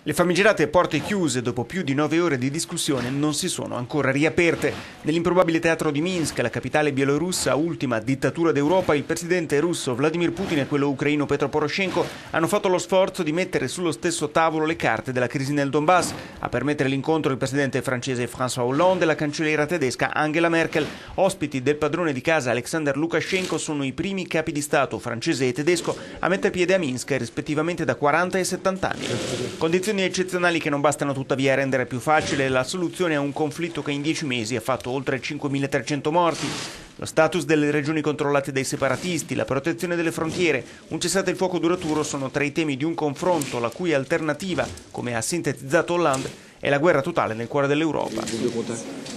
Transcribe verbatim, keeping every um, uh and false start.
Le famigerate porte chiuse dopo più di nove ore di discussione non si sono ancora riaperte. Nell'improbabile teatro di Minsk, la capitale bielorussa, ultima dittatura d'Europa, il presidente russo Vladimir Putin e quello ucraino Petro Poroshenko hanno fatto lo sforzo di mettere sullo stesso tavolo le carte della crisi nel Donbass. A permettere l'incontro il presidente francese François Hollande e la cancelliera tedesca Angela Merkel. Ospiti del padrone di casa Alexander Lukashenko sono i primi capi di Stato francese e tedesco a mettere piede a Minsk, rispettivamente da quaranta e settanta anni. Condizioni eccezionali che non bastano tuttavia a rendere più facile la soluzione a un conflitto che in dieci mesi ha fatto oltre cinquemilatrecento morti. Lo status delle regioni controllate dai separatisti, la protezione delle frontiere, un cessate il fuoco duraturo sono tra i temi di un confronto la cui alternativa, come ha sintetizzato Hollande, è la guerra totale nel cuore dell'Europa.